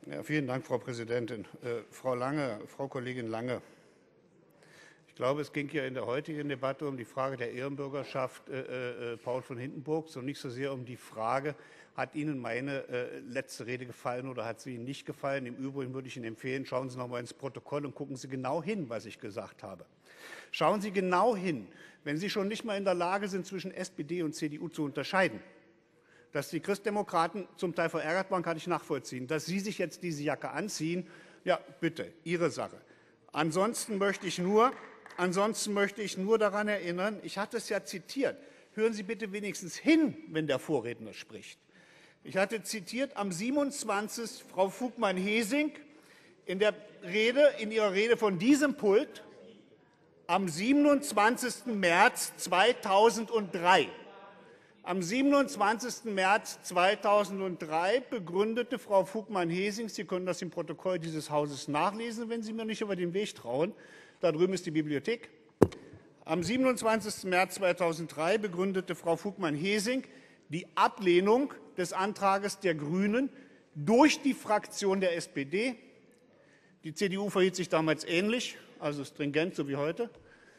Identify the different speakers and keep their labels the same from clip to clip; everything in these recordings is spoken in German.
Speaker 1: Ja, vielen Dank, Frau Präsidentin. Frau Kollegin Lange, ich glaube, es ging ja in der heutigen Debatte um die Frage der Ehrenbürgerschaft Paul von Hindenburgs und nicht so sehr um die Frage, hat Ihnen meine letzte Rede gefallen oder hat sie Ihnen nicht gefallen. Im Übrigen würde ich Ihnen empfehlen, schauen Sie noch mal ins Protokoll und gucken Sie genau hin, was ich gesagt habe. Schauen Sie genau hin, wenn Sie schon nicht mal in der Lage sind, zwischen SPD und CDU zu unterscheiden. Dass die Christdemokraten zum Teil verärgert waren, kann ich nachvollziehen. Dass Sie sich jetzt diese Jacke anziehen, ja, bitte, Ihre Sache. Ansonsten möchte ich nur daran erinnern, ich hatte es ja zitiert, hören Sie bitte wenigstens hin, wenn der Vorredner spricht. Ich hatte zitiert am 27. Frau Fugmann-Hesing in ihrer Rede von diesem Pult am 27. März 2003. Am 27. März 2003 begründete Frau Fugmann-Hesing, Sie können das im Protokoll dieses Hauses nachlesen, wenn Sie mir nicht über den Weg trauen, da drüben ist die Bibliothek. Am 27. März 2003 begründete Frau Fugmann-Hesing die Ablehnung des Antrags der GRÜNEN durch die Fraktion der SPD. Die CDU verhielt sich damals ähnlich, also stringent, so wie heute.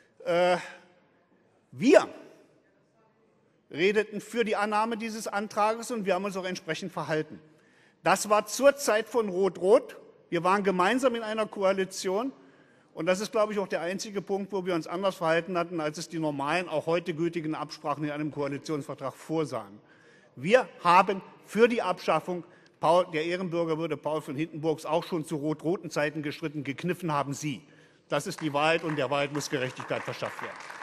Speaker 1: Wir redeten für die Annahme dieses Antrags, und wir haben uns auch entsprechend verhalten. Das war zur Zeit von Rot-Rot. Wir waren gemeinsam in einer Koalition. Und das ist, glaube ich, auch der einzige Punkt, wo wir uns anders verhalten hatten, als es die normalen, auch heute gültigen Absprachen in einem Koalitionsvertrag vorsahen. Wir haben für die Abschaffung der Ehrenbürgerwürde Paul von Hindenburgs auch schon zu rot-roten Zeiten gestritten. Gekniffen haben Sie. Das ist die Wahrheit, und der Wahrheit muss Gerechtigkeit verschafft werden.